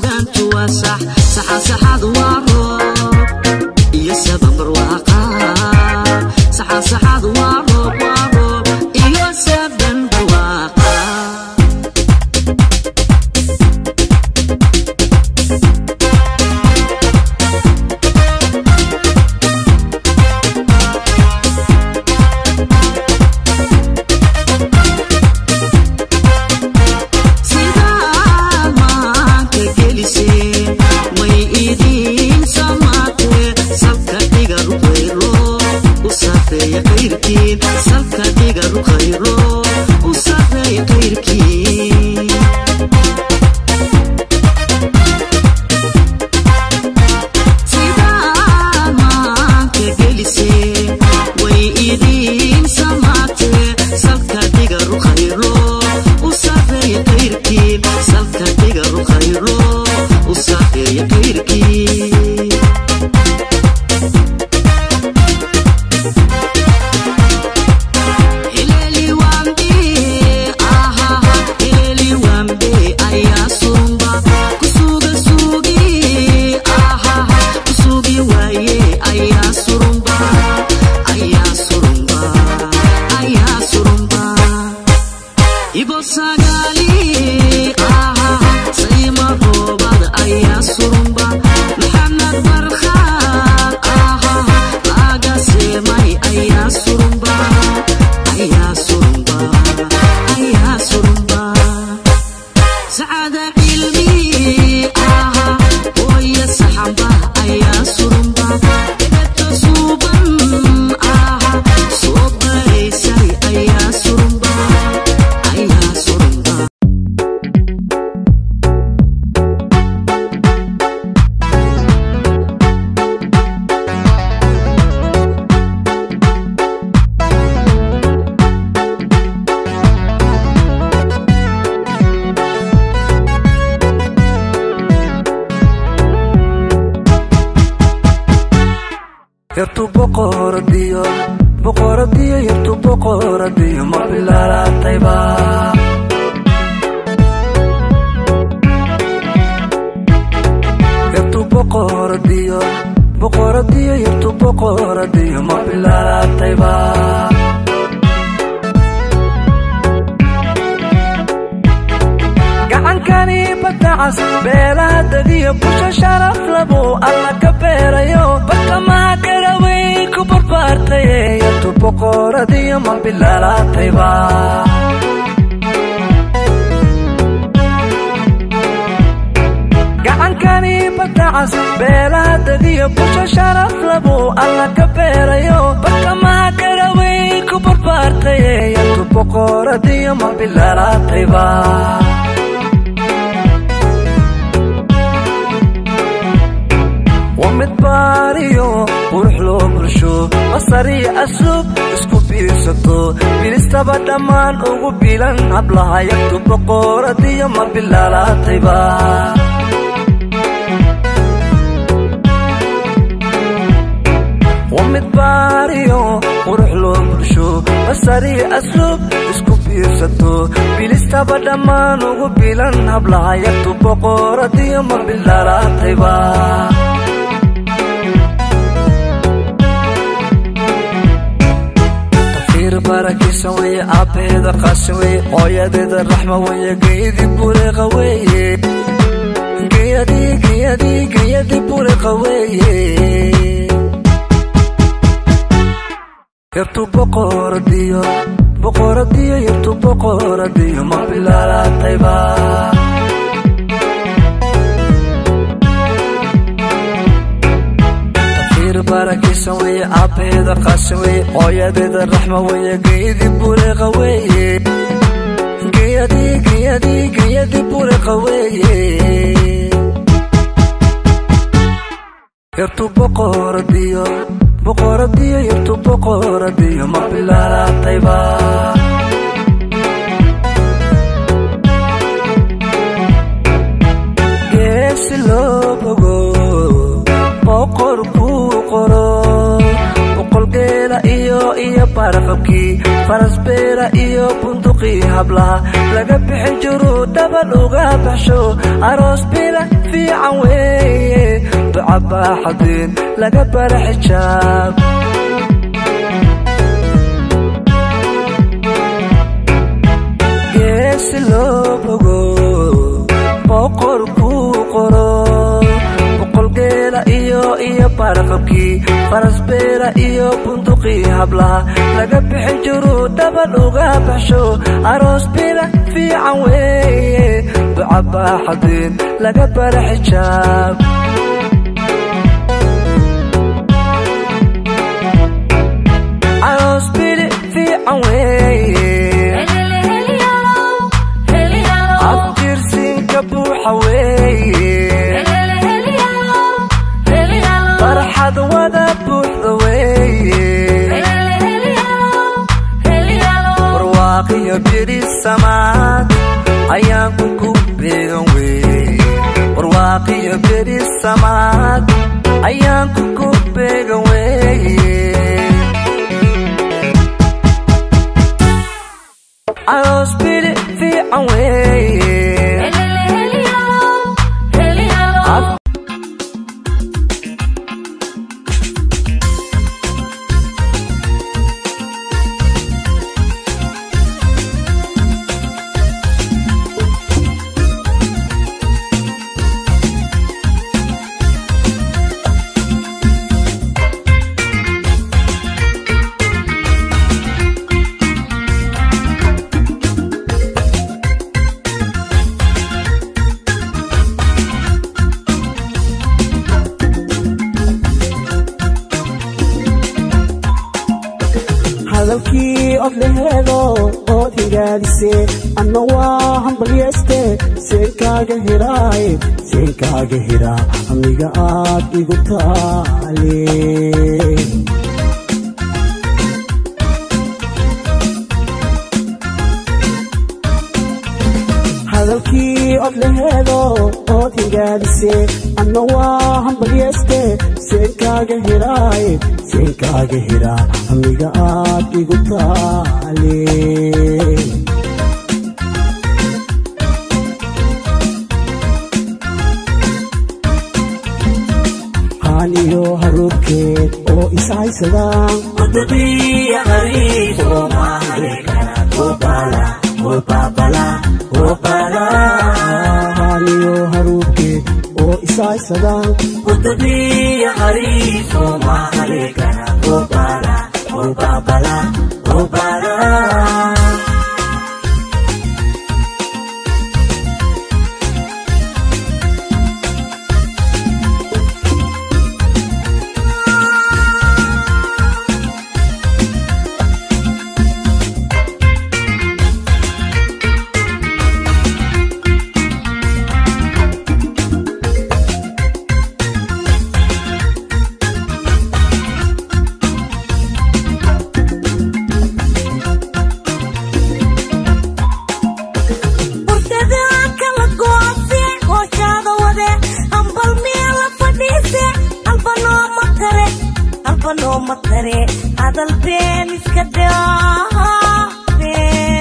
سودانتو صح صح صحاد وارو يا سبب برواقة صح صحاد وارو وارو يا سبب برواقة سلك ديغر خيرو وصافي غيركي سيدان ما كجلسي ويدين سمعتي سلك ديغر خيرو وصافي غيركي سلك ديغر خيرو وصافي غيركي يرتو بقرديو يرتو بقرديو ما بلارا طيبا يرتو بقرديو يرتو بقرديو ما بلارا طيبا قعن كاني بتعس بلا دقيق بوش شرف لبو الله كبيريو بكما كروي كبر بارتي يرتو بقرديو ما بلارا طيبا قعن كاني بتعس بلا دقيق بوش شرف لبو الله كبيريو بكما كروي كبر بارتي يرتو بقرديو ما بلارا طيبا ومتباريو وروحلو برشو مصاري أسلوب اسكو بيرسطو بيرستبا دمان اوغو بيلان عبلها يكتب بقرديو ما بلارا طيبا ومتباريو وروحلو برشو مصاري أسلوب اسكو بيرسطو بيرستبا دمان اوغو بيلان عبلها يكتب بقرديو ما بلارا طيبا بركي سوي عبيد قسوي ويدد الرحمة ويا قيدي بوري قوي قيدي بوري قوي يرتو بقرديو يرتو بقرديو ما بلارا طيبا بركي سوي عبيد قسوي ويدد الرحمة ويا قيدي بوري قوي قيدي بوري قوي يرتو بقرديو يرتو بقرديو ما بلارا طيبا قيس لو بقو بقر بقول قيلا إيو barqabkii faras beera iyo bunduqii hablaha laga bixin jiru dabal uga baxsho aroos bila fiican weeye duca baaxadin laga bara xijaab geesi loo bogo boqor ku qoro boqol geela iyo barqabkii faras beera iyo bunduqii hablaha laga bixin jiru dabal uga baxsho aroos bila fiican weeye duca baaxadin laga bara xijaab aroos bila fiican weeye abtirsinka buuxa weeye farxad wada buuxda weeye warwaaqiyo biri samaad ayaanku ku beegan weeye warwaaqiyo biri samaad ayaanku ku beegan weeye aroos bili fiican weeye hadalkii od leheedo ood higaadise anna waa hambalyeeste seenkaaga hiraa amiga aad igu taale hadalkii od leheedo ood higaadise anna waa hambalyeeste seenkaaga hiraa amiga aad igu taale haan iyo haruubkeed oo ishaysadaan qudubiya qariib oo maharekana obala haan iyo haruubkeed oo ishaysadaan qudubiya qariib oo maharekana obala hadal been iska dhaafe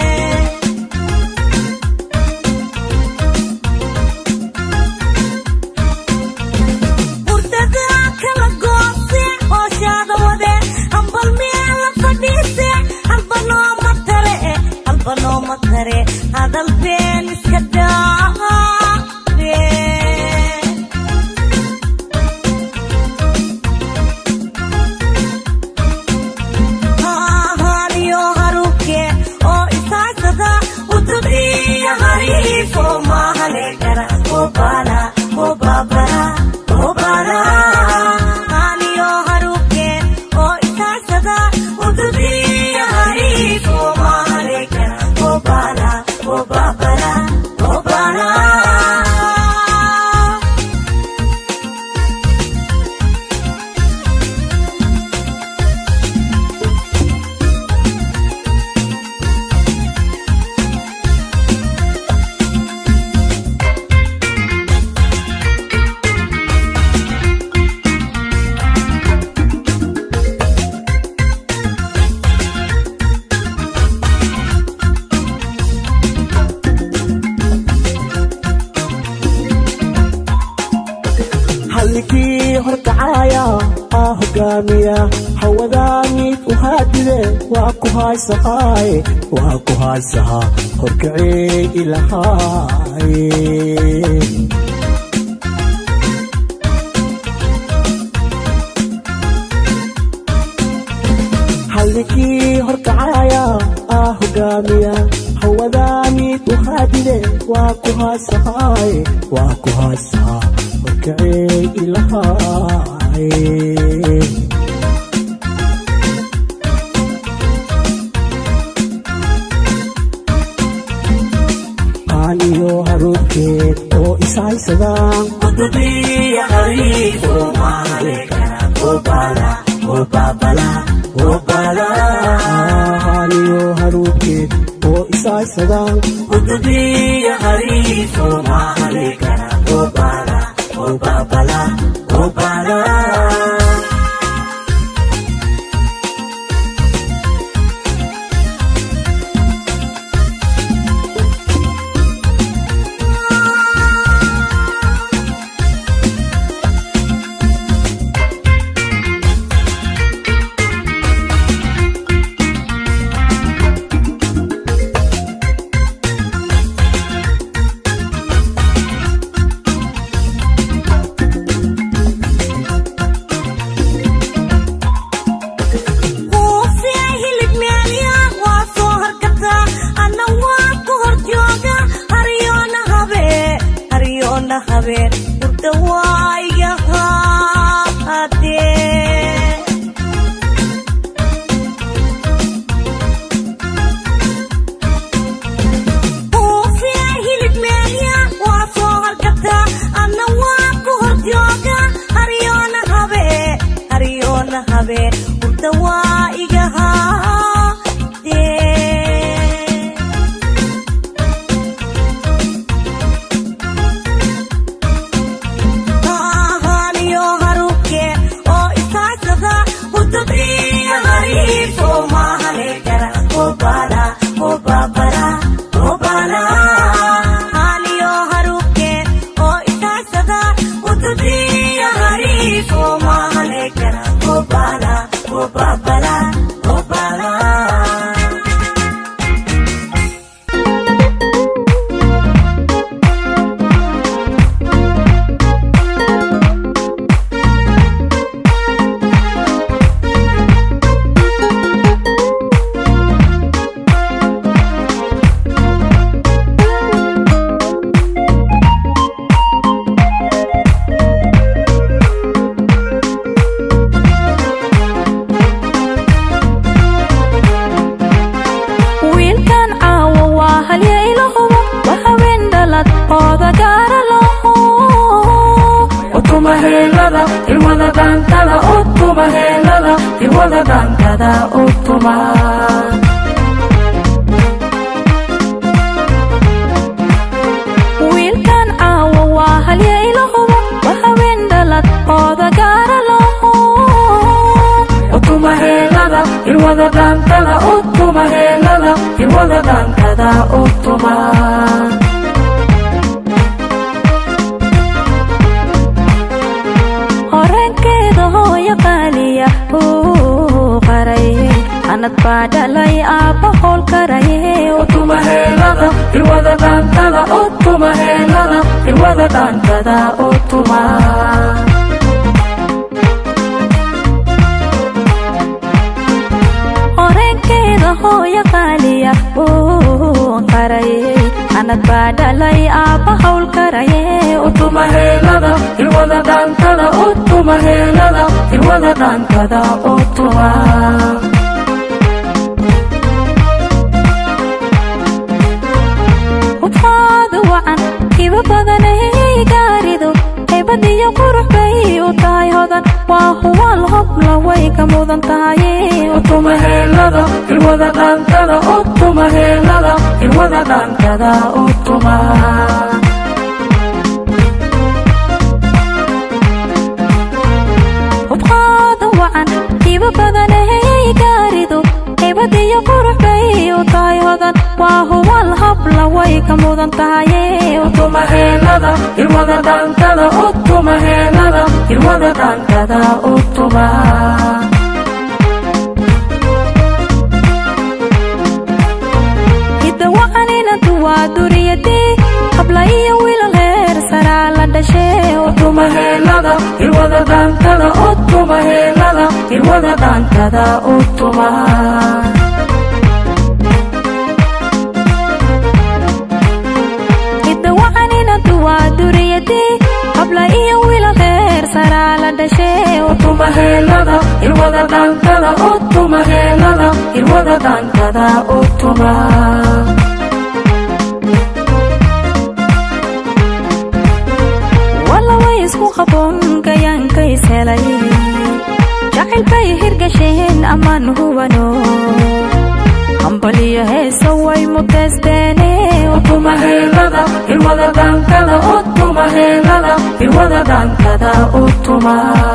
hurdada kala goose hooshaada wade hambal meel la fadhiise halba nooma tare hadal been iska dhaafe Baba halkii horkacaya hogaamiya hawadaanid u haadide waa ku haysaha horkacay ilahay halkii horkacaya hogaamiya hawadaanid u haadide waa ku haysaha horkacay ilahay aniyo haruurkeed oo isaysadaan qudubiya hariifo maalekana obala aniyo haruurkeed oo isaysadaan qudubiya hariifo maalekana obala way ka mudan tahay utuma heelada ilwada dhaantada utuma heelada irwada dhankada u tuma hidawaqanina duwaa duriyadii habla iyo wiilal heer saraa la dhashee u tuma heelada irwada dhankada u tuma heelada irwada dhankada u tuma habla iyo wiilal heer saraa la dhashee u tuma heelada irwada dhankada u tuma heelada irwada dhankada u tuma walla way isku qaboon gayaankays helay jacayl bay hirgasheen ammaan hubano ambaliyo heesa way mutaysteene u tuma heelada irwada dhankada u tuma heelada irwada dhankada u tuma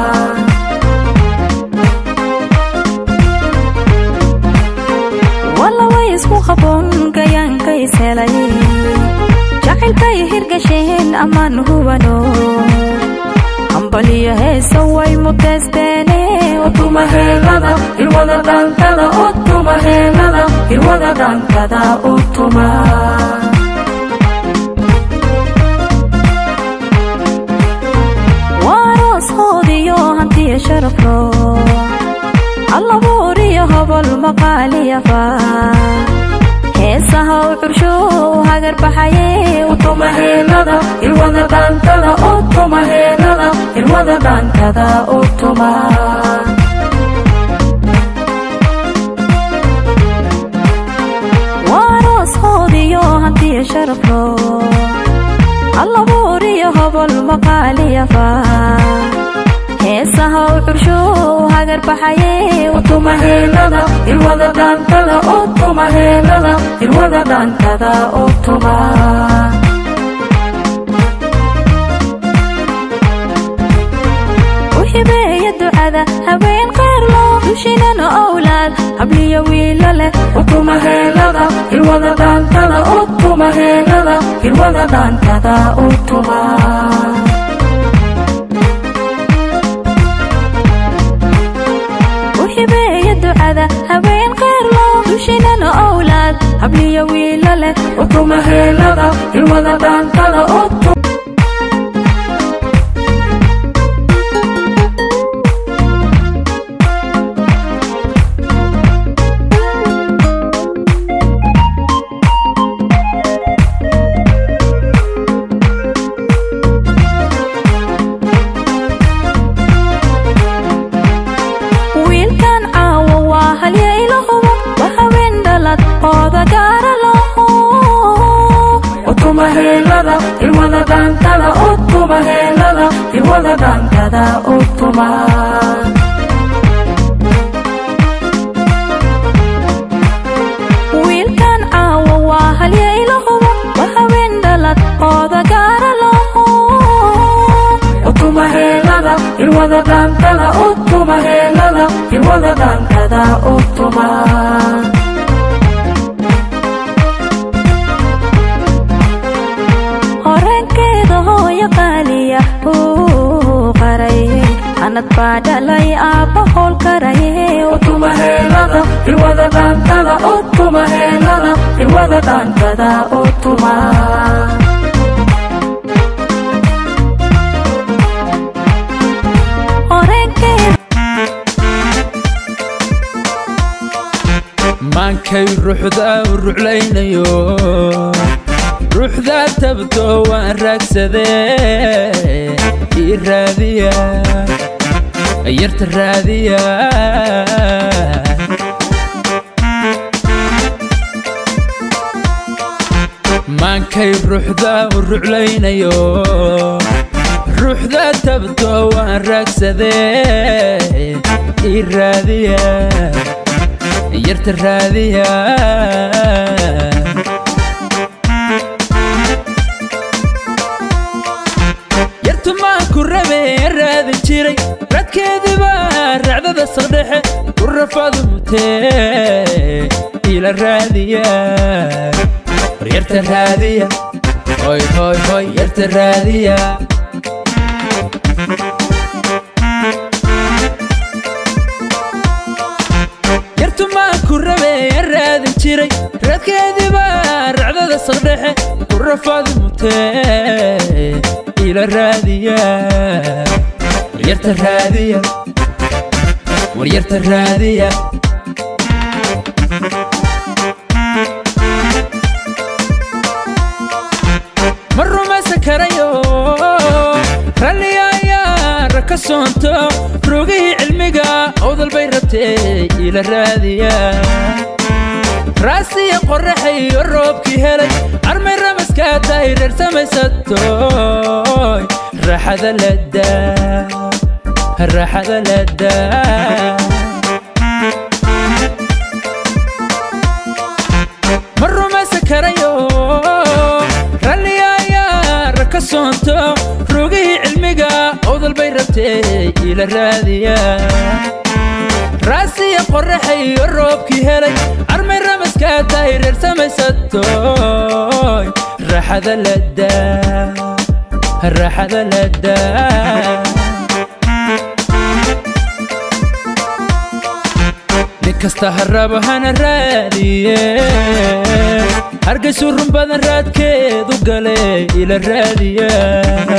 walla way isku qaboon gayaankays helay jacayl bay hirgasheen ammaan hubano ambaliyo heesa way mutaysteene u tuma heelada irwada dhankada u tuma heelada irwada dhankada u tuma waaroos hoodiyo hantiya sharaflo allabuuriyo hobol maqaaliyafa heesaha u xursho hagar baxaye u tuma heelada irwada dhankada u tuma heelada irwada dhankada u tuma waaroos hoodiyo hantiya sharaflo allabuuriyo hobol maqaaliyafa heesaha u xursho hagar baxaye u tuma heelada irwada dhankada u tuma heelada irwada dhankada u tuma uhibeeya ducada habeen qayrlo dushinana owlaad habliyo wiilo leh u tuma heelada irwada dhankada u tuma heelada irwada dhankada u tuma uhibeeya ducada habeen qayrlo dushinana owlaad habliyo wiilo leh u tuma heelada irwada dhankada u tuma irwada dhankada u tuma heelada irwada dhankada u tuma wiilkan caawa waa halyayla hubo waa haween dhalad ooda gaara loho u tuma heelada irwada dhankada u tuma heelada irwada dhankada u tuma anad baa dhalay aabba howl karaye u tuma heelada irwada dhankada u tuma heelada irwada dhankada u tuma maankay ruuxda u ruclaynayo ruuxda tabto waan raagsadee ii raadiya yarta raadiya maankay ruuxda u ruclaynayo ruuxda tabto waan raagsadee ii raadiya yarta raadiya raadi jiray radkeediba racdada saqdhexe ku rafadu mutee ila raadiya yarta raadiya hoy hoy hoy yarta raadiya ردكيدي رعدة الصدح والرفاض متين إلى الرادية وريرت الرادية وريرت الرادية مروا ما سكريو رالي يا ركسونتو روقي علميقا أوضل بيرتي إلى الرادية راسي قرحي والروبكي هلي عرمي رمسكا داير ارسمي ستوي راح ذا لدا راح ذا لدا مروا ما سكريو رالي يا ركسونتو روقي علميقا أوضل بيرتي إلى الرادية راسي قرحي والروبكي هلي عرمي رمسكا داير ارسمي ستوي راح ذا لدا راح ذا لدا نكستا هرابو هانا الرادية هرقسو الرنبان الراد كيدو قالي إلى الرادية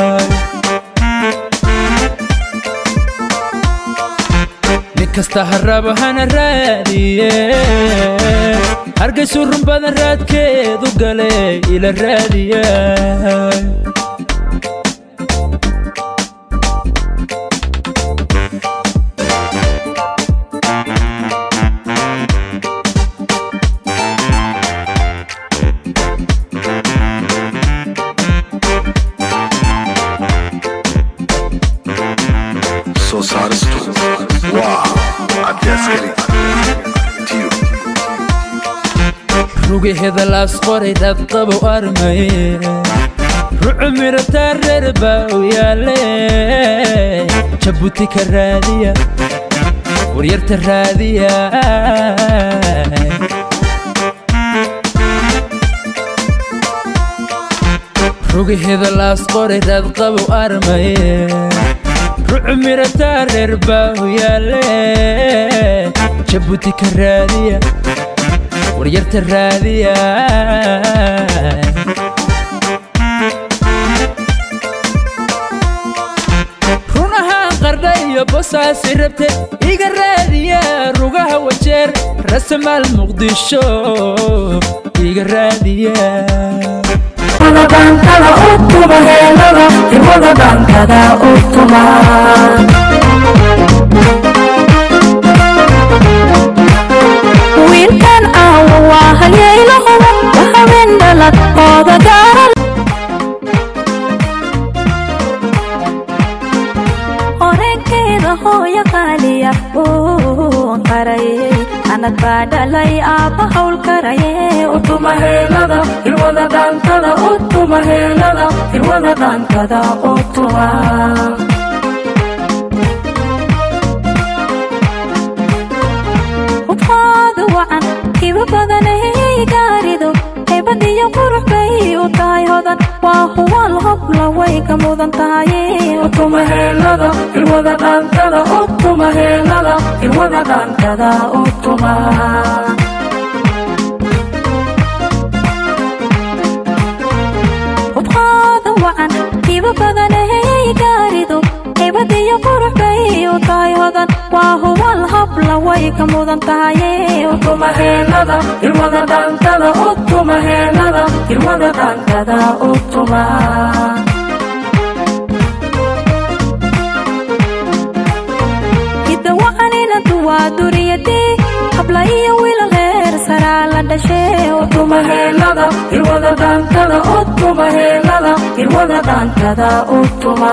نكستا هرابو هانا الرادية هرقسو الرنبان الراد كيدو قالي إلى الرادية روقي هذا الأسقوري دبطب وأرمي رعمي رتارر باويالي شبوتك الرادية وريرت الرادية روقي هذا الأسقوري دبطب وأرمي رعمي رتارر باويالي شبوتك الرادية وريرت الرادية رونها قردية بوساسي ربتي إيقا الرادية روقها وجير رسم المقدشو إيقا الرادية ولدان كذا أطبا هيلغا ولدان كذا أطبا ويلكن أهوى هليله وهوين دلت قوضة دار هورين كذا هو يقالي وانقري أنا تبادلي أبا حول كري أطبا هيلغا الولدان كذا أطبا هيلغا الولدان كذا أطبا كيف بدني قاردو هبدي يقرح بي وطاي هذا وهو الهبل ويك مودن تاي وطم هيلغا الودان كذا وطم هيلغا الودان كذا وطم وبخاذ وعن كيف بدني قاردو هبدي يقرح بي وطاي هذا وهو الهبل ويك مودن تاي وطم هيلغا الودان كذا وطم هيلغا الودان كذا وطم إذا وعنينا دوا دوريتي قبل يويل غير سرى لدشي وطم هيلغا الودان كذا وطم هيلغا الودان كذا وطم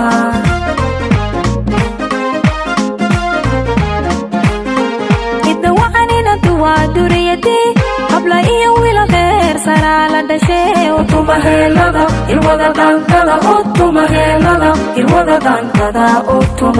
دوريتي قبل يويل غير سرى لدشي وطم هيلغا الودان كذا وطم هيلغا الودان كذا وطم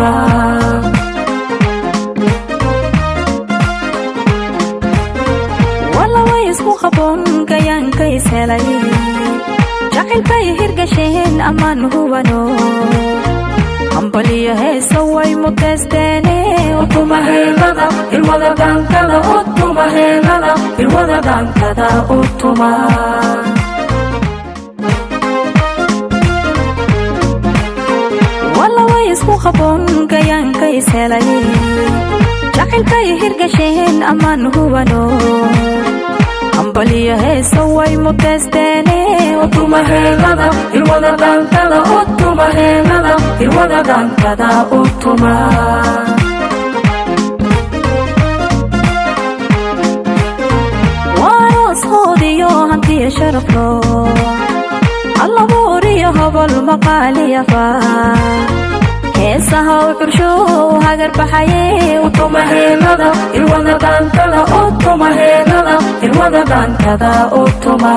والله ويسكو خبون كيان كيسلي جعل بي هرقشين أمان هو نو أمبلي هي سوي متستني utuma heelada ilwada dhankada utuma heelada ilwada dhankada utuma walla way isku qaboon gayaankay selay jacaylkay hirgasheen amaan hubano ambaliya heesa way mutesteene utuma heelada ilwada dhankada utuma heelada ilwada dhankada utuma waaros hoodiyo hantiya sharaflo allabuuriyo hobol maqaaliyafa heesaha u xursho hagar baxaye utuma heelada ilwada dhankada utuma heelada ilwada dhankada utuma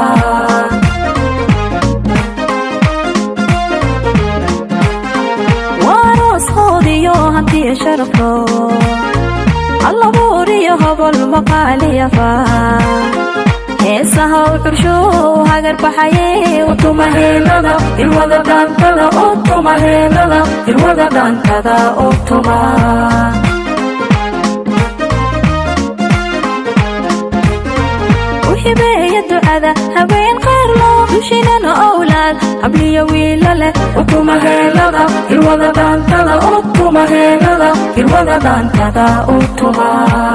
waaros hoodiyo hantiya sharaflo allabuuriyo hobol maqaaliyafa heesaha u xursho hagar baxaye utuma heelada ilwada dhankada utuma heelada ilwada dhankada utuma uxibeeya ducada habeen qaar loo dushinana owlaad habliya wiila leh utuma heelada ilwada dhankada utuma heelada ilwada dhankada utuma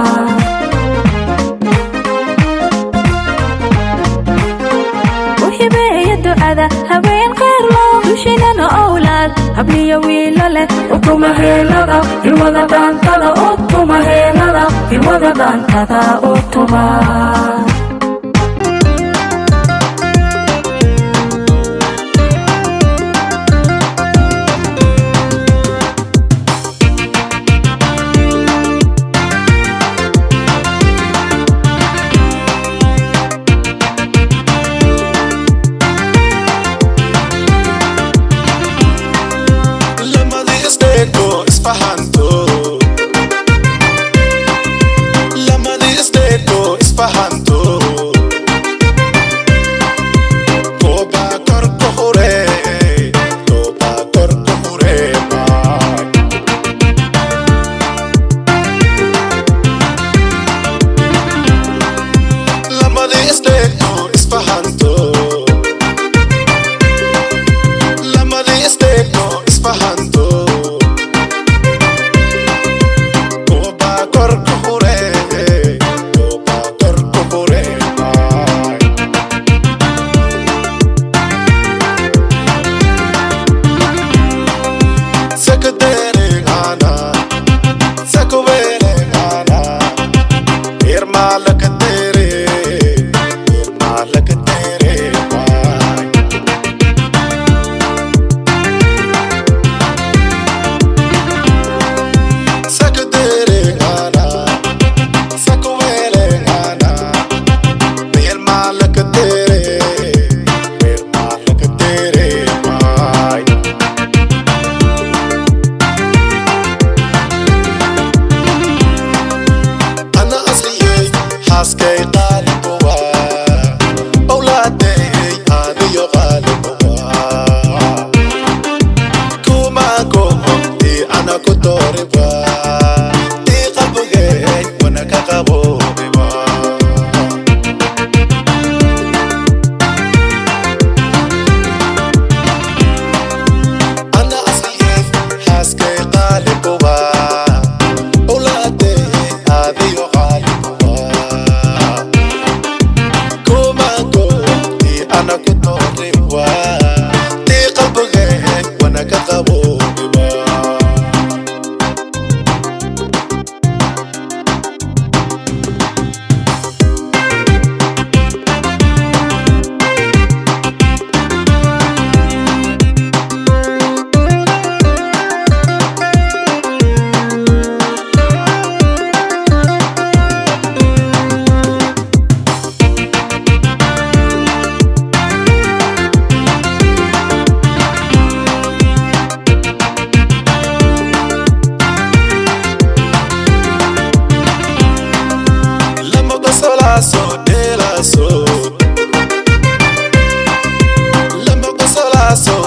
uxibeeya ducada habeen qaar loo dushinana owlaad habliya wiila leh utuma heelada ilwada dhankada utuma heelada ilwada dhankada utuma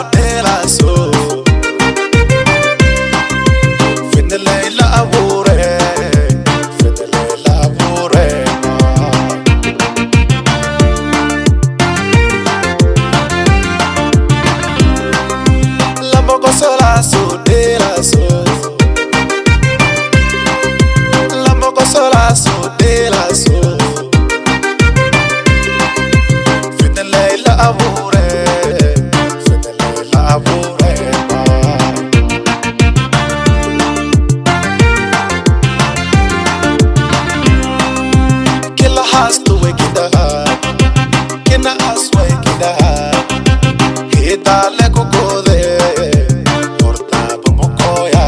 Fin de la isla aburre hastu wekidaha kina aswe kidaha hita le kokode horta pomokoya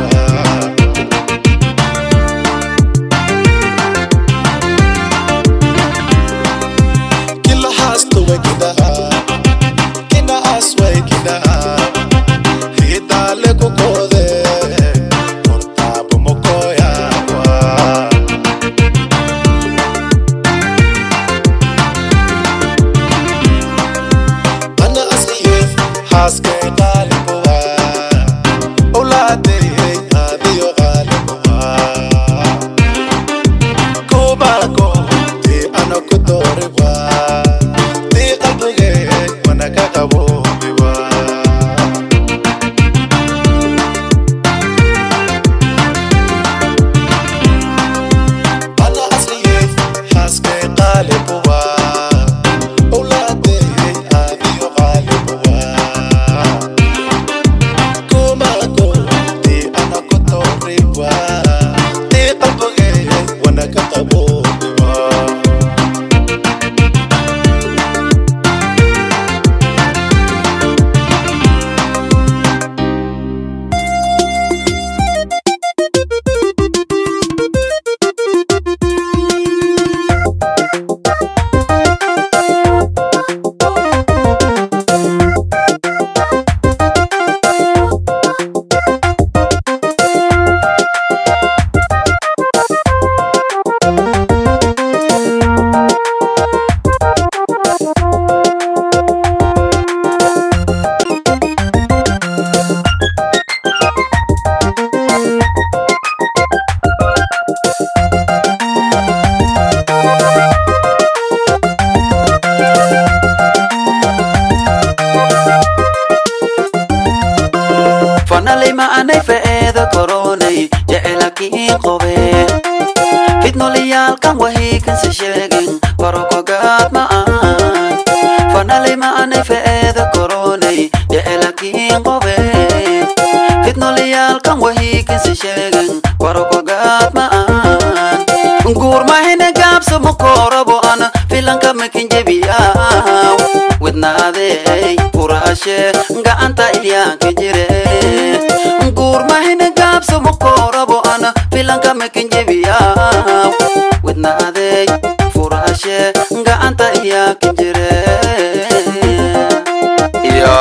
kila hastu wekidaha kina aswe kidaha hita le kokode horta pomokoya Aske galibuwa Olade adiyo galibuwa Kubago Ti anokudoriwa Ti qalbige wanakakabubiwa Ana asliye Aske galibuwa Olade adiyo galibuwa Kan wahi kan se shegin paroko gat ma an fanale ma ane feeda koronei de elakin gobe fitnolial kan wahi kan se shegin paroko gat ma an gur ma hene gab so mokorobo ana filan ka mekin jebiya widna de purashe nga anta iya kejire gur ma hene gab so mokorobo ana filan ka mekin jebiya Nade furashe nga anta iya kinjire ya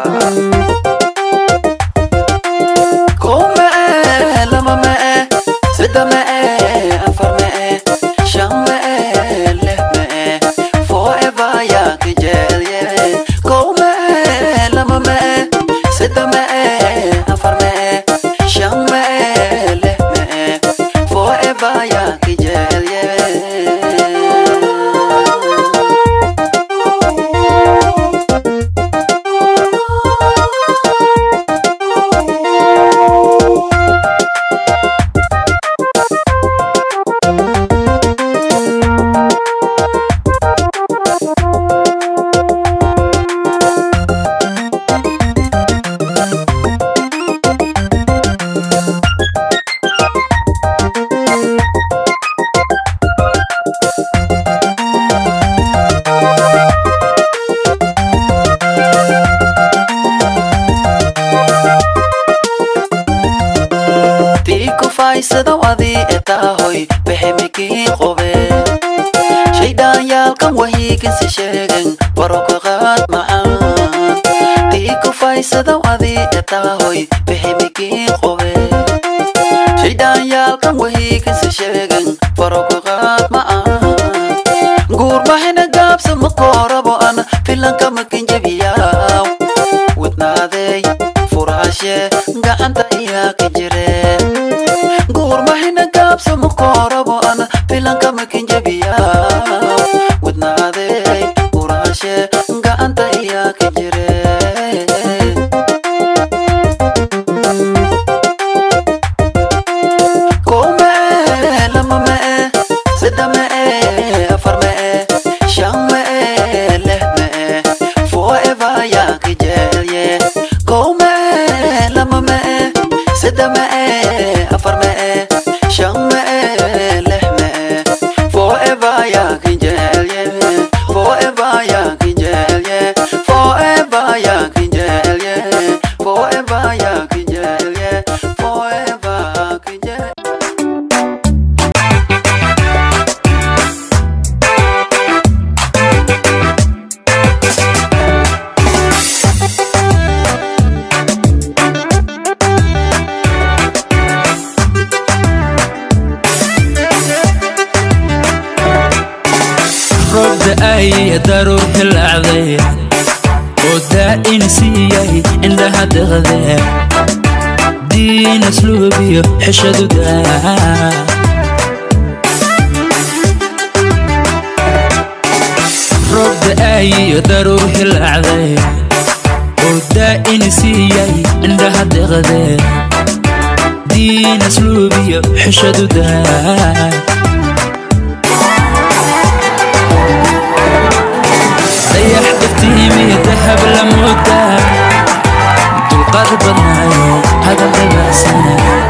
kome lama me sida me afar me sham me leh me forever ya kijel ye kome lama me sida me afar me sham me leh me forever ya kijel ye Sida wadi etahoy behemiki qobe shaydan yalkan wahi kan se shegen baroko qad ma'an tiku faisada wadi etahoy behemiki qobe shaydan yalkan wahi kan se shegen baroko qad ma'an gur bahena gab sa makorabo ana filan ka makin jabiya widnade furashe nga anta iya kejire gur mahina gab sa mukorabo ana filan ka makin jabiya widnade furashe nga anta iya kejire kome lama me sida me afar me sham me leh me forever ya kijel ye kome lama me sida me afar me sham me leh me forever ya يا ضرور العضي ودا إنسيي عندها دغذي دين أسلوبي حشد دا رب أي ضرور العضي ودا إنسيي عندها دغذي دين أسلوبي حشد دا ريح دفتيمي ذهب لمدة دول قربنا هذا الغباسنا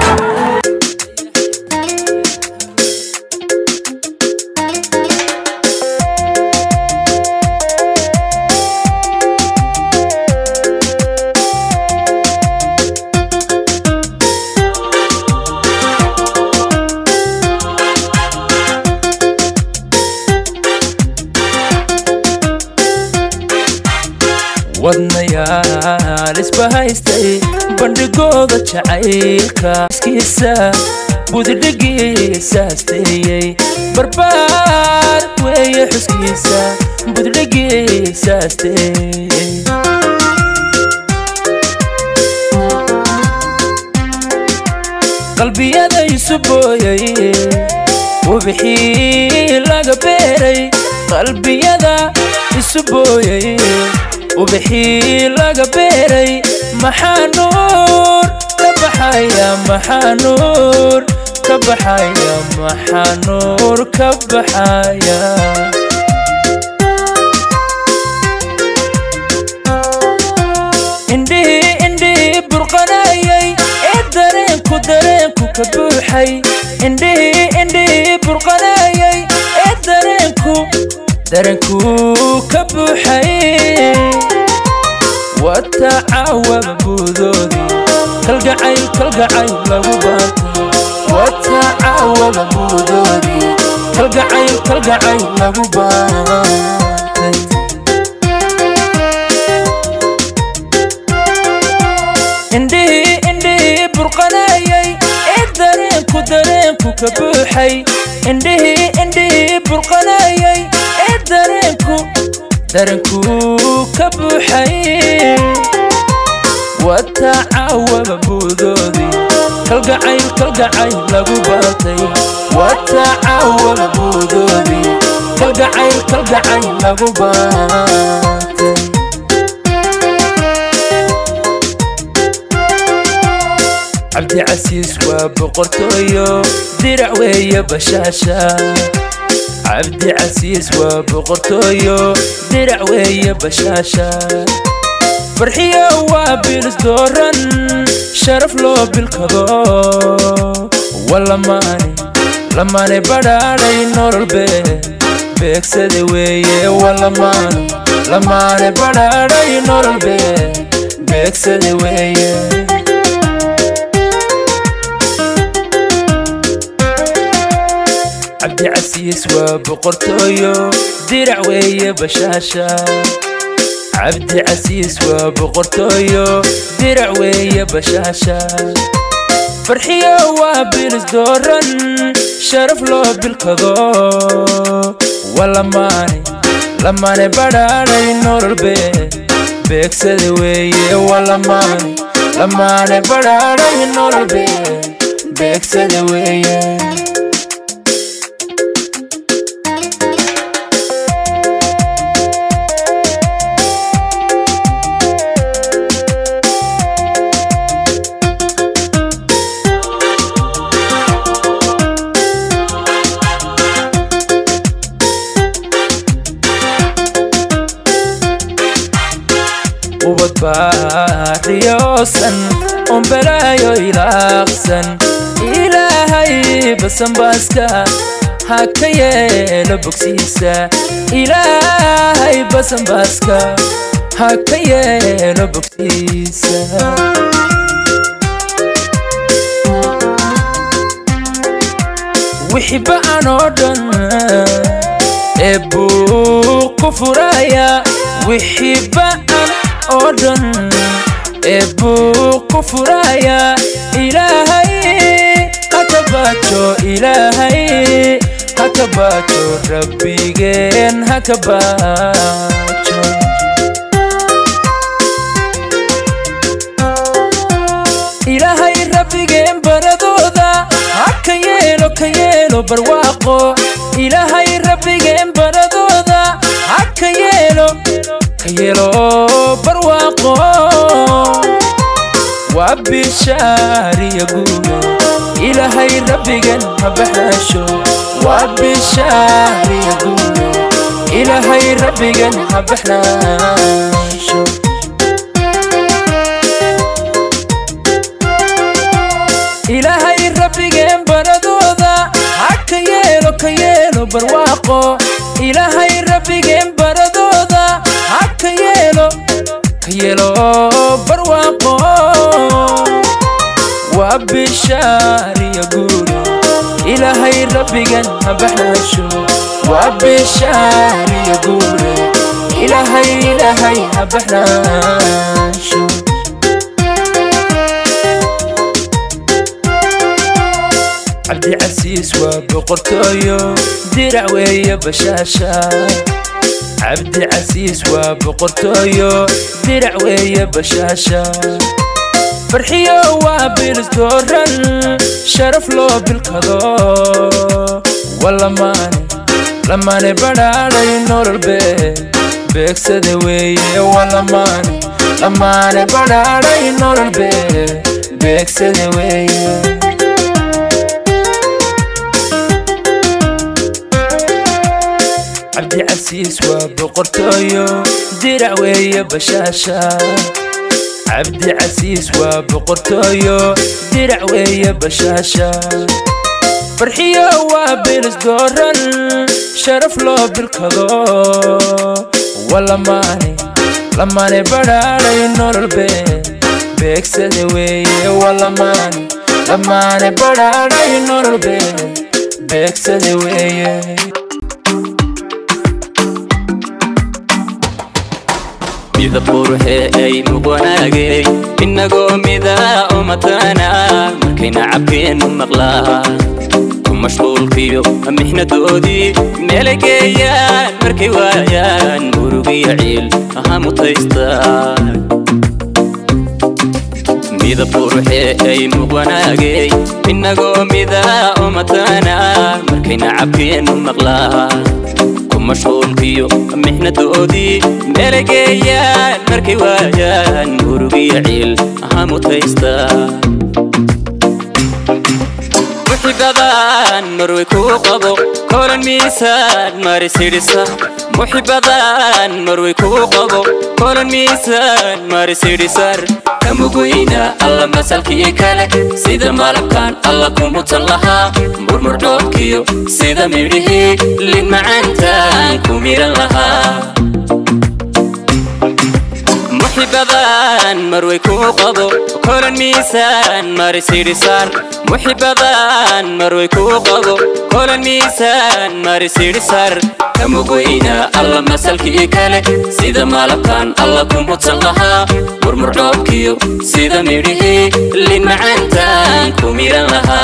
wadnayaal isbahaystay bandhigooda jacaylka iskiisa budhidhigiisaasteeyey barbaar weeye xuskiisa budhidhigiisaasteeyey qalbiyada isu booyay wabixii laga beeray qalbiyada isu booyay وبحي لقى بيري محانور كبحايا محانور كبحايا محانور كبحايا اندي برقنايي درينكو كبوحي اندي برقنايي درينكو كبوحي وتعاوب بودودي كالقعيل لغو باتي وتعاوب بودودي كالقعيل لغو باتي اندي برقنايي درينكو كبوحي اندي برقنايي درينكو كبوحي وتعاوب بودودي كالقعيل لغو باتي وتعاوب بودودي كالقعيل لغو باتي عبدي عسيس وبقرطويو درع ويا بشاشة عبدي عسيس وبقرطويو درع ويا بشاشة فرحية وابيلس دورن شرف له بالقضاء والله ماني بداري نور البيت بيكسد ويا والله ماني بداري نور البيت بيكسد ويا عبدي عسيس وبقرطويو درع ويا بشاشة عبدي عسيس وبقرطويو درع ويا بشاشة فرحية وابيلس دورن شرف له بالقضاء والله ماني بداري نور البيت بيكسد ويا والله ماني بداري نور البيت بيكسد ويا وبتباريوسن بلايو إلاقسن إلهي بسن باسكا هكايا لبكسيسا إلهي بسن باسكا هكايا لبكسيسا وحب عنودن ابو كفرايا وحب عنودن ابو كفرايا إلهي هتباتشو إلهي هكباتو ربيجين هكباتو إلهي ربيجين بردودا كيلو برواقو إلهي ربيجين بردودا كيلو برواقو وبشاري يقول إلهي ربيجين هبحشو وبشاري يقول إلهي ربيجين هبحشو إلهي ربيجين بردودا كيلو برواقو إلهي ربيجين بردودا كيلو برواقو وبشاري يقول إلهي ربيجين هبحشو وبشاري يقول إلهي هبحشو عبدي عسيس وبقرطويو درع ويا بشاشة عبدي عسيس وبقرطويو درع ويا بشاشة فرحية وبالزدورن شرف له بالقضاء والله ماني بدالي نور البيت بيكسد ويا والله ماني بدالي نور البيت بيكسد ويا عبدي عسيس وبقرطويو درع ويا بشاشة عبدي عسيس وبقرطويو درع ويا بشاشة فرحية وبالزدورن شرف له بالقضاء والله ماني بدالي نور البيت بيكسد ويا والله ماني بدالي نور البيت بيكسد ويا إذا بروحي مبوناقي إنكو مذا أمتانا مركينا عبكين مغلا كم مشغول فيو أمحنا دودي ملكيان مركي وايان بروقي عيل أهام طيستان إذا بروحي مبوناقي إنكو مذا أمتانا مركينا عبكين مغلا مشغول فيو محنة دودي ملقيان مركي وايان بروقي عيل أهام طيستان محبادان مروي كوقبو كل الميسان ماري سيرسا محبادان مروي كوقبو كل الميسان ماري سيرسار كمقوينا الله مسالكي كالك سيدا مالبكان الله كوموتالها مرمر دوكيو سيدا ميريهي لين معانتان كوميرا لها محبادان مروي كوقبو كل الميسان ماري سيرسار محبادان مروي كوقبو كل الميسان ماري سيرسار كمقوينا الله مسالكي كالك سيدا مالبكان الله كوموتالها مرمر دوكيو سيدا ميريهي لين معانتان كوميرا لها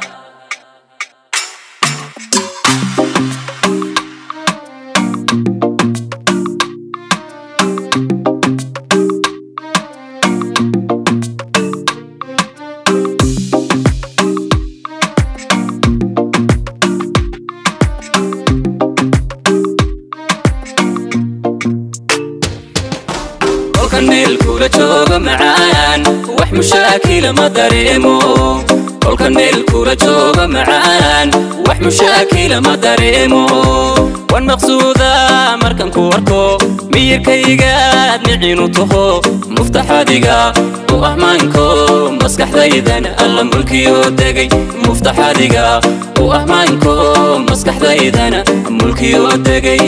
معان وح مشاكل ما دريمو كل كان الكورة جوبة معان وح مشاكل ما دريمو والمقصودة مركن كوركو مير كيقاد نعينو تهو مفتاح ديقا وأهمانكو مسكح دايدان الله ملكيو داقي مفتاح ديقا وأهمانكو مسكح دايدان ملكيو داقي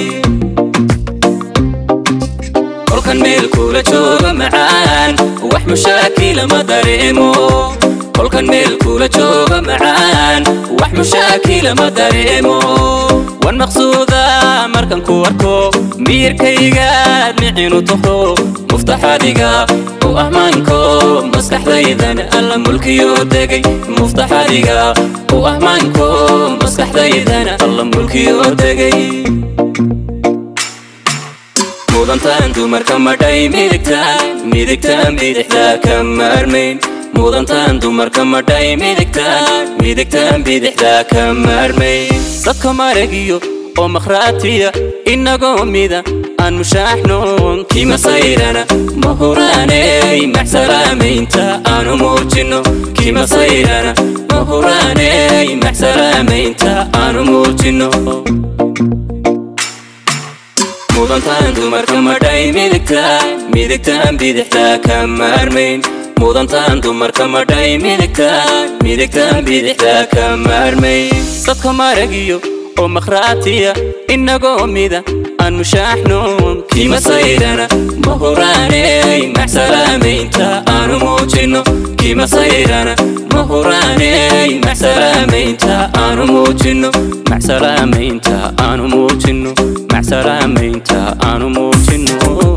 كان ملكو لجوبة معان وح مشاكل ما دريمو كل كان ملكو لجوبة معان وح مشاكل ما دريمو والمقصودة مركن كواركو مير كيغاد معينو تخو مفتاح ديغا وأهمانكو مسلح دايدان ألا ملكي ودقي مفتاح ديغا وأهمانكو مسلح دايدان ألا ملكي ودقي مودانتان دوماركا مداي ميدكتان بيدحدا كمارمين مودانتان دوماركا مداي ميدكتان بيدحدا كمارمين صدق مارقيو oo makhraatiya inagoo mida aan mushaaxnoon kima sayrana mahuraaney maxsalaamaynta aanu muujino kima sayrana mahuraaney maxsalaamaynta aanu muujino mudantaan dumarka madhay midigtaan bidixdaa ka maarmayn mudantaan dumarka madhay midigtaan bidixdaa ka maarmayn dadka maragiyo oo makhraatiya inagoo mida aan mushaaxnoon kima sayrana mahuraaney maxsalaamaynta aanu muujino kima sayrana mahuraaney maxsalaamaynta aanu muujino maxsalaamaynta aanu muujino maxsalaamaynta aanu muujino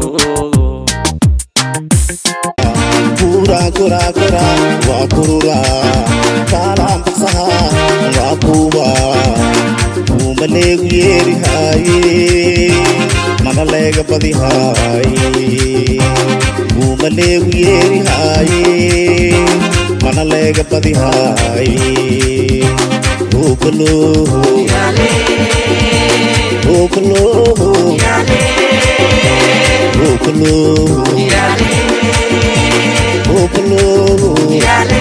kura kura kura wa kurura kalam saha wa kuba umaleegu yeeri haye manalega badi haye umaleegu yeeri haye manalega badi haye okolo yale okolo yale okolo yale okolo yale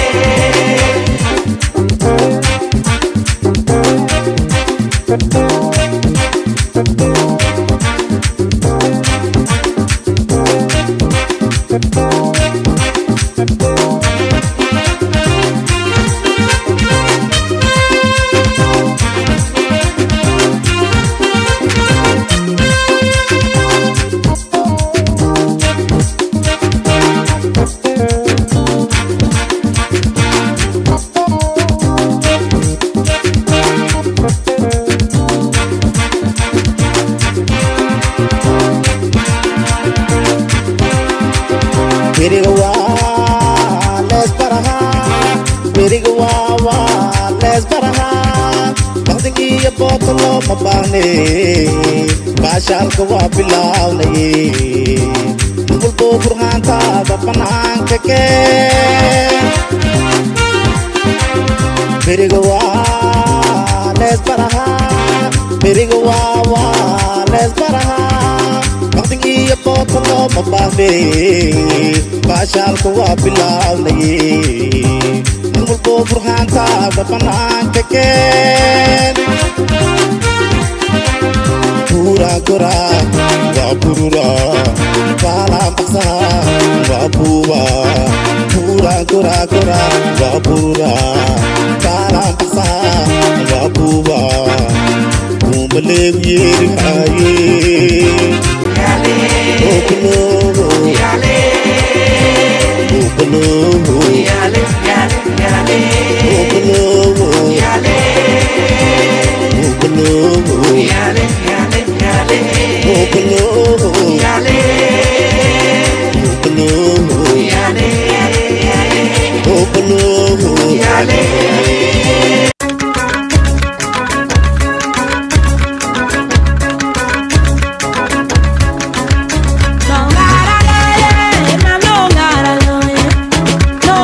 baashalka waa bilaawnaye walbo burhaantaada banaanka keen beriga waa leesbarahaa beriga waa leesbarahaa waqtigiiyo boota looma baahne baashalka waa bilaawnaye walbo burhaantaada banaanka keen kura kura wa kurura kalam saha wa kuba kura kura kura wa kurura kalam saha wa kuba umaleegu yeeri haye yale okolo yale okolo yale yale yale okolo yale okolo yale okolo yale okolo yale okolo yale No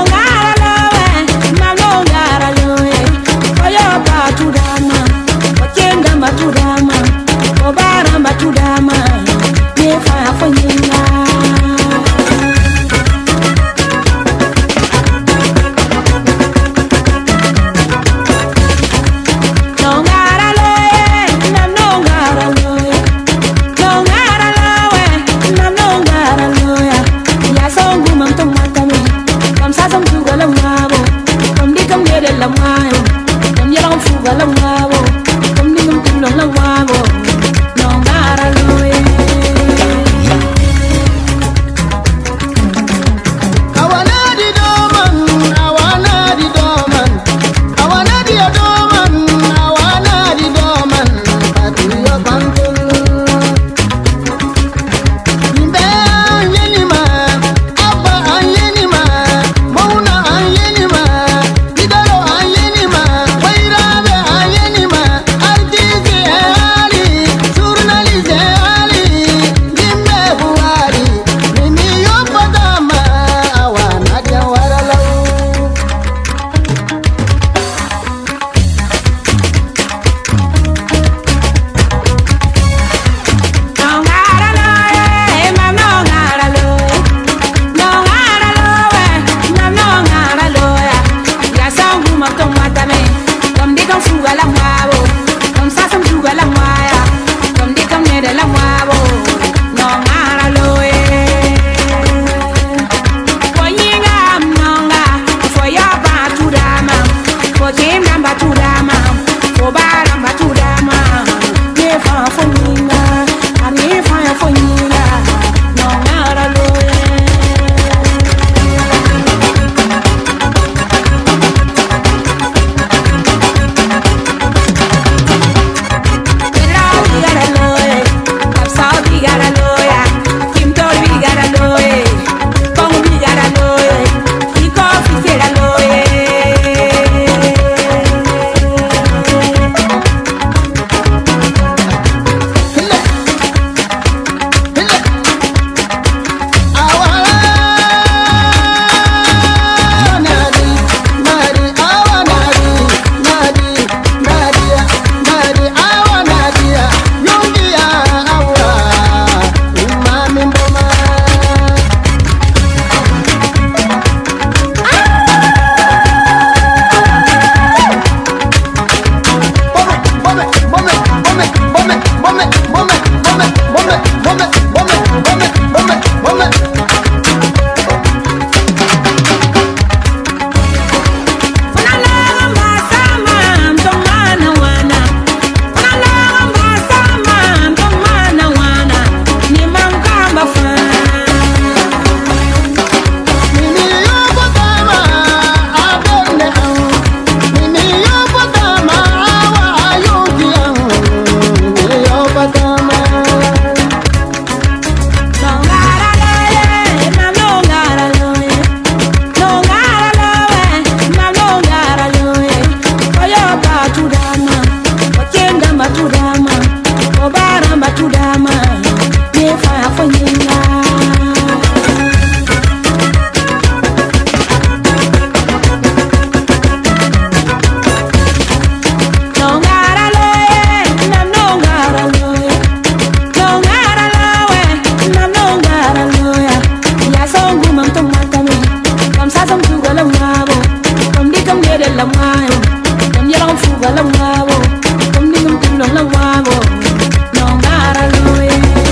la mwayo Dom yalang fuga la mwawo Dom ningam tulong la mwawo No ngara loe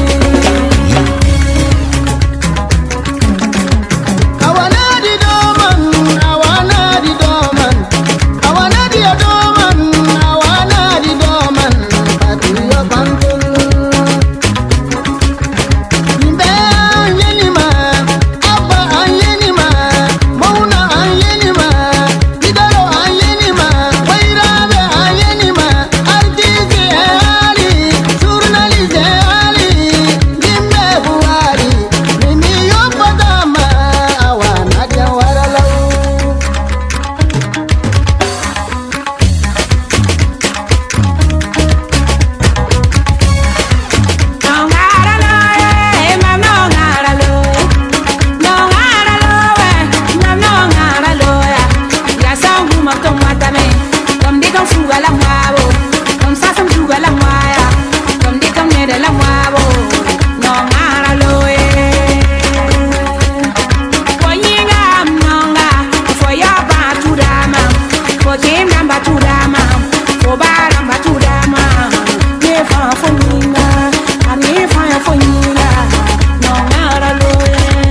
Awanadi doman Awanadi doman Awanadi doman Awanadi doman Patiyo pantul Nimbe anyenima Abba anyenima Mauna anyenima Bidaro anyenima Wairabe anyenima Artisi ali Journaliste ali Nimbe buhari Mimi yopadama Awanadi waralau No ngara loe ma no ngara loe No ngara loe ma no ngara loe Ya sangu ma tom matame Tom di kam fuga la mwawo Tom sasam fuga la mwaya Tom di kam nede la mwawo No ngara loe For yinga mnonga For ya baturama For jim namba turama For baramba turama Nefa for yinga Nefa for yinga No ngara loe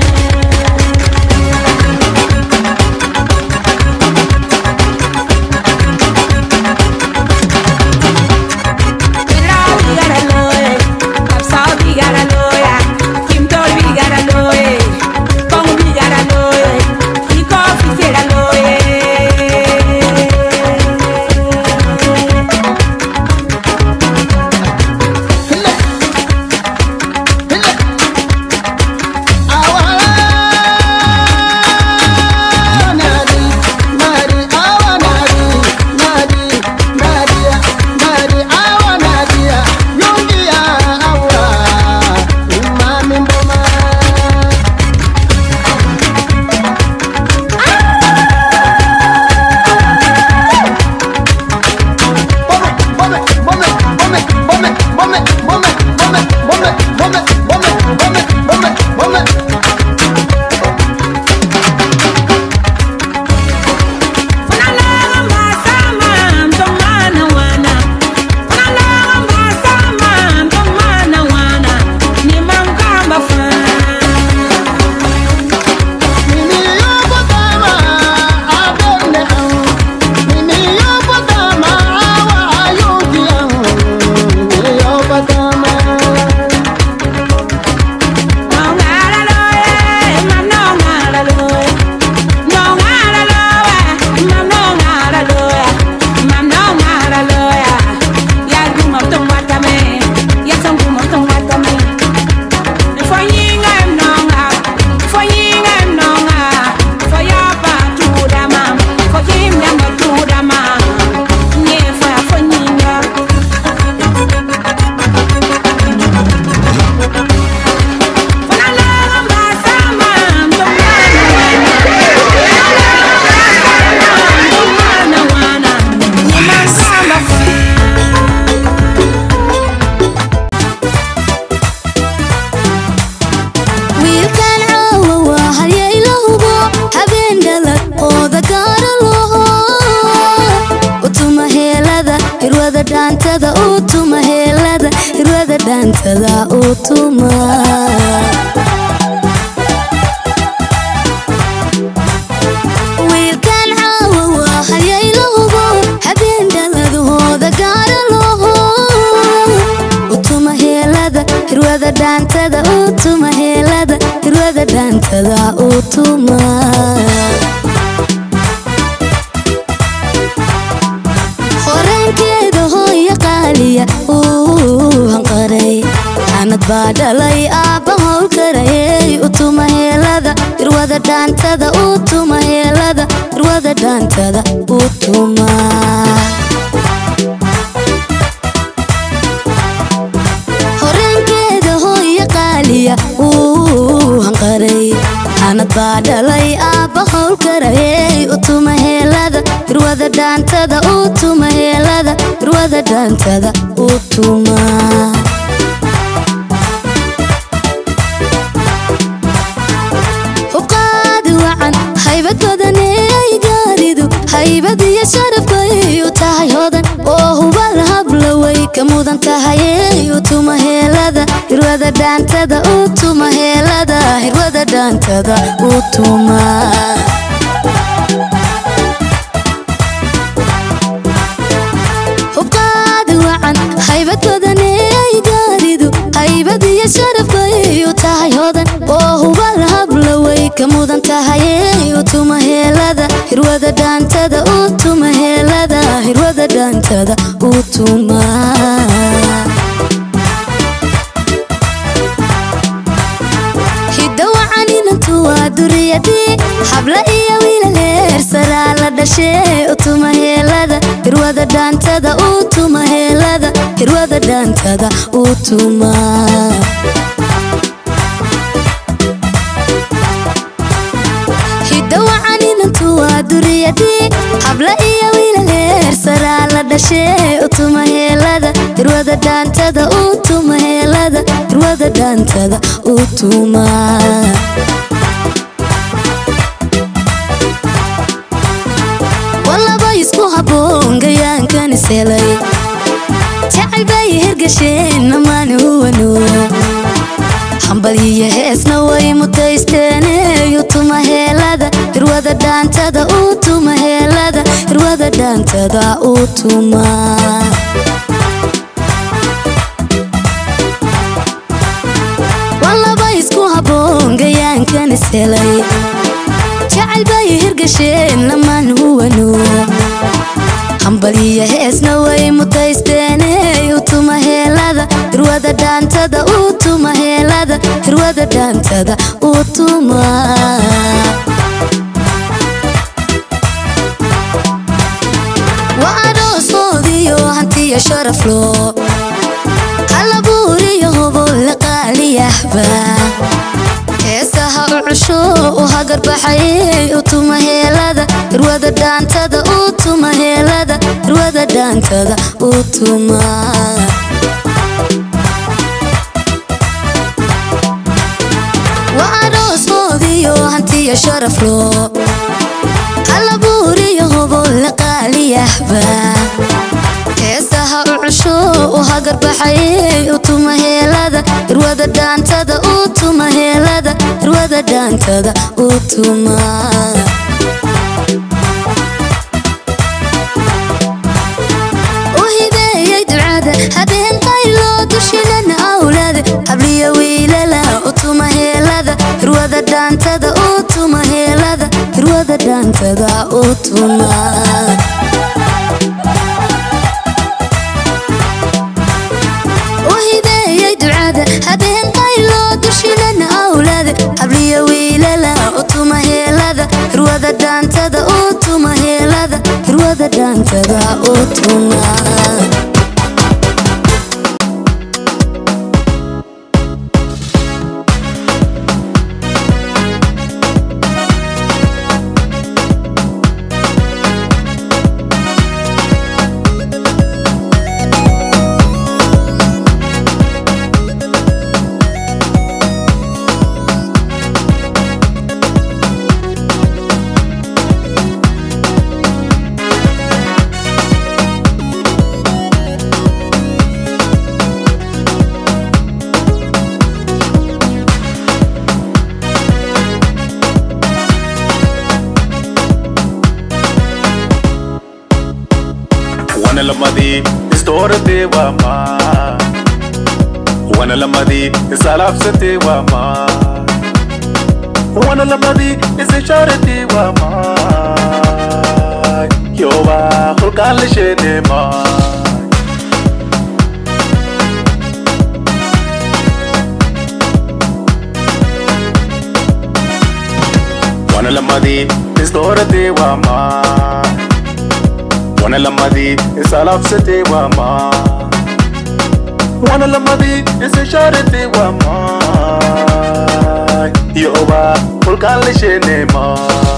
dhaantada u tuma wiilkan caawa waa halyay lahubo habeen dhaladahooda gaara loho utuma heelada hirwada dhaantada u tuma heelada hirwada dhaantada u tuma horaankeeda hooya qaaliya hanqaray anad baa dhalay aabba howl karayey utuma heelada hirwada dhaantada u tuma heelada hirwada dhaantada u tuma horaankeeda hooya qaaliya hanqaray anad baa dhalay aabba howl karayey utuma heelada hirwada dhaantada u tuma heelada hirwada dhaantada u tuma huqaadi wacan haybad badaney gaaridu hay haybad iyo sharaf bay u tahay hodan oo hubal habla way ka mudan tahay utuma heelada hirwada dhaantada utuma heelada hirwada dhaantada utuma hubqaad wacan haybad badan ay gaaridu haybad iyo sharaf bay u tahay hodan oo hubal habla way ka mudan tahay utuma heelada hirwada dhaantada utuma heelada hirwada dhaantada utuma hidda wacan inantu waa duriyadii habla iyo wiilaleer saraa la dhashee utuma heelada hirwada dhaantada utuma heelada hirwada dhaantada utuma wacan inantu waa duriyadii habla iyo wiilaleer saraa la dhashee utuma heelada hirwada dhaantada utuma heelada hirwada dhaantada utuma walaba isku haboon gayaankan ishelay jacayl bay hirgasheen namaan huwano hambal iyo heesna way mutaysteen utuma heelada hirwada dhaantada utuma heelada hirwada dhaantada utuma walaba isku haboon gayaankan ishelay jacayl bay hirgasheen namaan huwano hambal iyo heesna way mutaysteen utuma heelada hirwada dhaantada utuma heelada hirwada dhaantada utuma waa aroosmoodiyo hantiya sharaf loo halabuuriyo hobol laqaaliyahba heesaha u cusho u hagarbaxay utuma heelada hirwada dhaantada utuma heelada hirwada dhaantada utuma waa aroosmoodiyo hantiya sharaf loo halabuuriyo hobol laqaaliyahba heesaha u cusho u hagarbaxay utuma heelada hirwada dhaantada utuma heelada hirwada dhaantada utuma uhibeeyay ducada habeen qayloo dushilana awlaada habliya wiilala utuma heelada hirwada dhaantada utuma heelada hirwada dhaantada utuma habeen qayloo dushilana awlaada habliya wiilala utuma heelada hirwada dhaantada utuma heelada hirwada dhaantada utuma لمدي استورتي وما وانا لمدي سلافستي وما وانا لمدي استشارتي وما يوبا خلق لشيني ما وانا لمدي استورتي وما وانا لمدي سلافستي وما وانا لمدي استشارتي وما يوبا خلق لشيني ما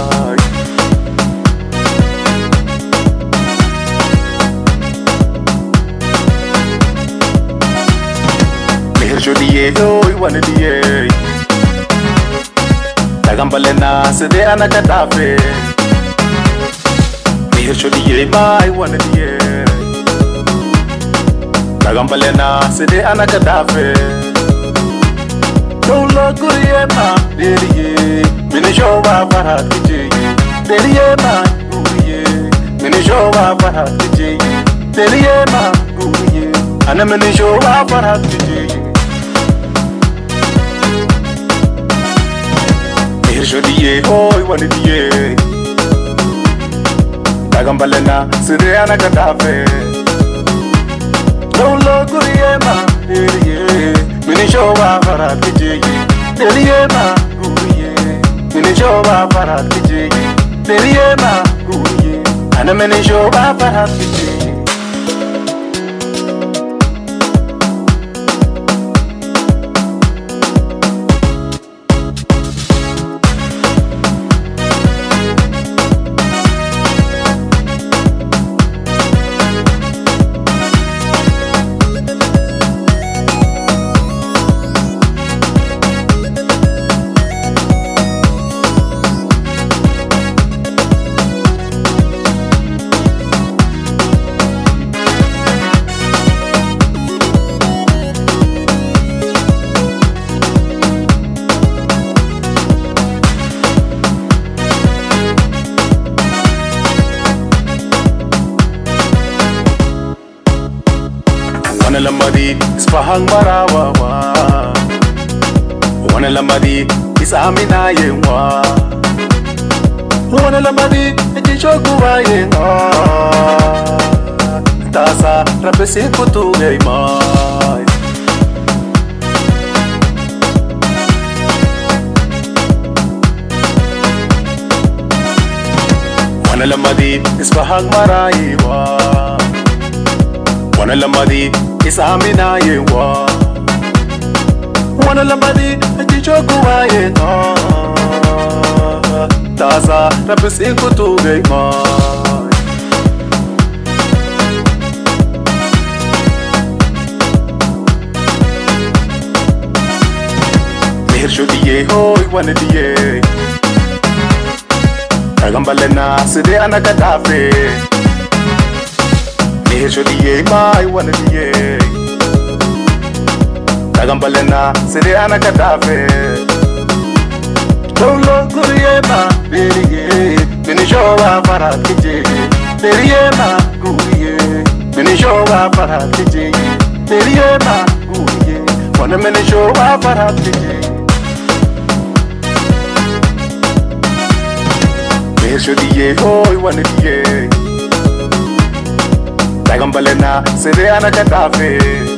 Jodiye hoy wana diye Tagambale na sede ana katafe Mirsho diye mai wana diye Nagambalena sede anaka dafe Dolo kuriye ma deriye Mini showa farhat kije Deriye ma kuriye Mini showa farhat kije Deriye ma kuriye Ana mini showa farhat kije Mirsho diye hoy wana diye Nagambalena sede anaka dafe Dolo kuriye ma deriye Mini showa farhat kije Deriye ma kuriye Mini showa farhat kije Deriye ma kuriye Ana mini showa farhat kije Wana lamadi isfahang marawawa Wana lamadi isamina yenwa Wana lamadi ijishokuwa yenwa Tasa rapesi kutuge imay Wana lamadi isfahang marayiwa Wana lamadi isamina yewa Wana lamadi ajichokuwa yena Tasa rapisi kutuge imay Mirsho diye hoy wana diye Nagambalena sede anaka dafe Mirsho diye mai wana diye Nagambalena sede anaka dafe Dolo kuriye ma deriye Mini showa farhat kije Deriye ma kuriye Mini showa farhat kije Deriye ma kuriye Wana mini showa farhat kije Mirsho diye hoy wana diye Nagambalena sede anaka dafe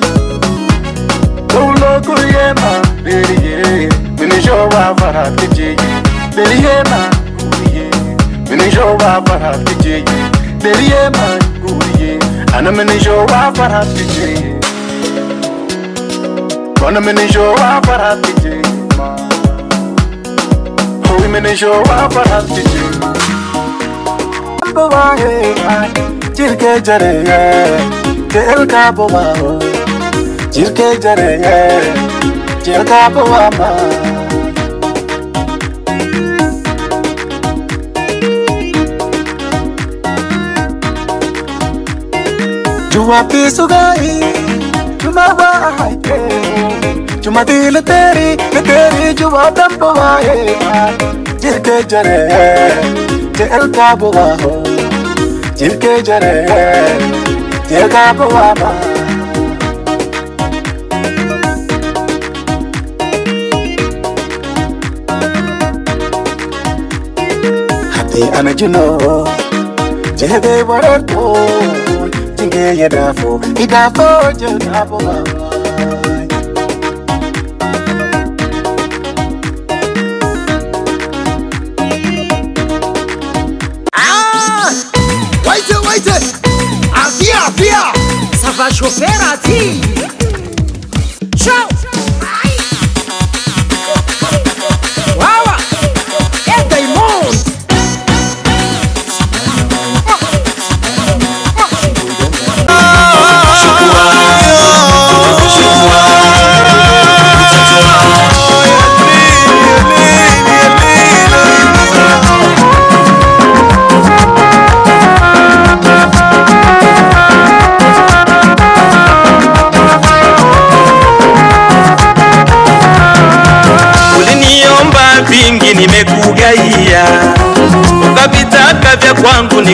Dolo kuriye ma deriye Mini showa farhat kije Deriye ma kuriye Mini showa farhat kije Deriye ma kuriye Ana mini showa farhat kije Wana mini showa farhat kije Hoy mini showa farhat kije Bawaye Jirke jareye Tel ka bawa Jirke jareye Tel ka bawa ma Juma pisu gai Juma waite Juma dil teri Juma dam bawaye Jirke jareye Tel ka bawa Jirke jareye Tel ka bawa ma Ana juno Jehde warto Jinge yadafo Idafo jadafo Waite Afia Ça va chauffer Ati Ciao Wawa Et Diamond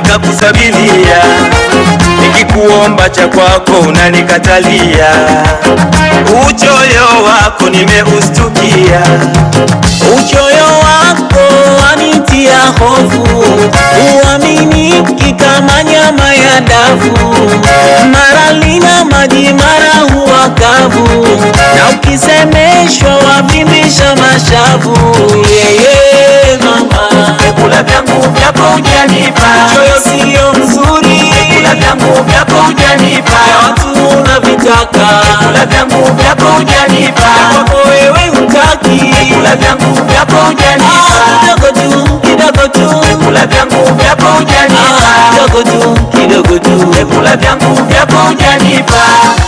nikakusabilia, nikikuomba cha kwako unanikatalia. Uchoyo wako nimeustukia, uchoyo wako wanitia hofu, uaminiki kama nyama ya dafu, mara lina maji mara huwa kavu, na ukisemeshwa wavimbisha mashavu. Mama, vyakula vyangu vyako hujanipa, uchoyo sio mzuri, vyakula vyangu vyako hujanipa, watu unavitaka, vyakula vyangu vyako hujanipa, kwako wewe hutaki, vyakula vyangu vyako hujanipa, kidogo tu, kidogo tu, vyakula vyangu vyako hujanipa, kidogo tu, kidogo tu, vyakula vyangu vyako hujanipa.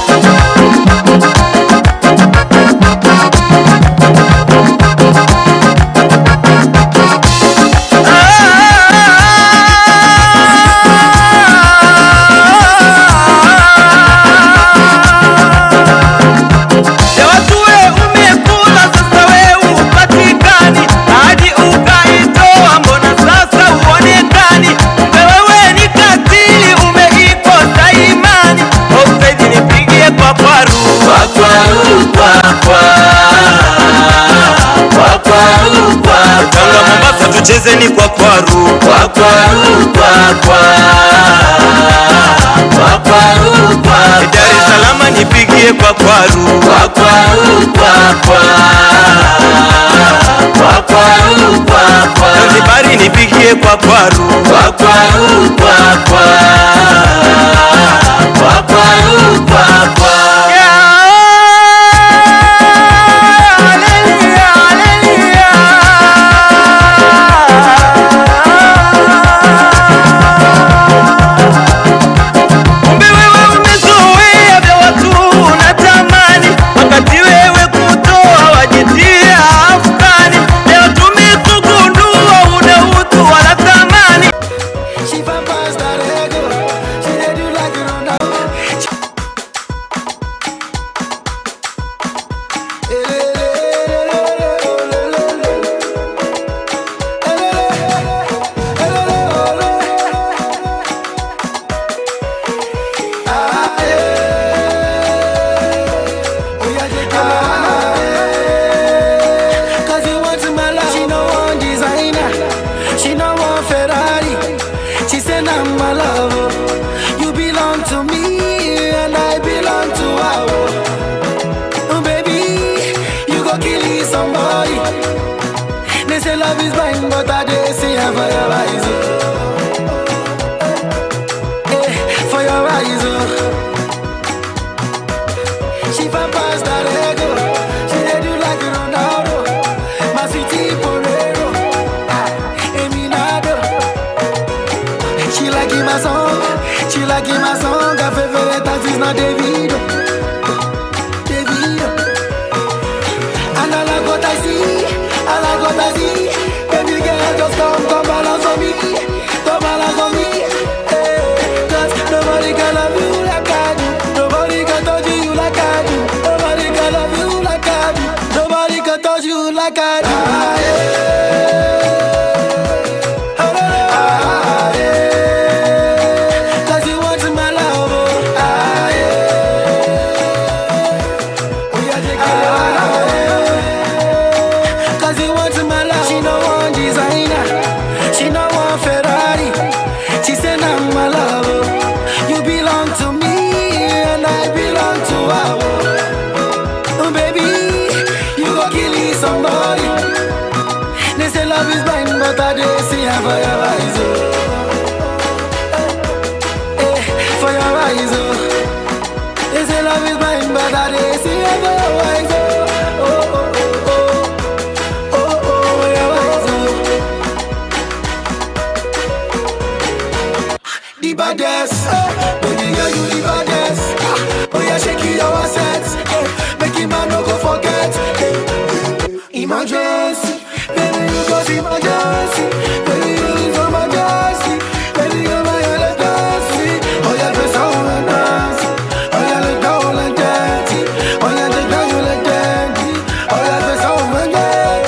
Tuchezeni kwa kwaru, kwa kwaru, kwa kwa, kwa kwaru, kwa Dar es Salaam nipigie kwa kwaru, kwa kwaru, kwa kwa, kwa kwaru, kwa kwa Zanzibar nipigie kwa kwaru, kwa kwaru, kwa kwa, kwa kwaru, kwa kwa.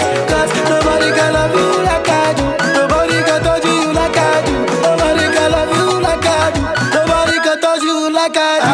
Nobody can love you like I do. كاري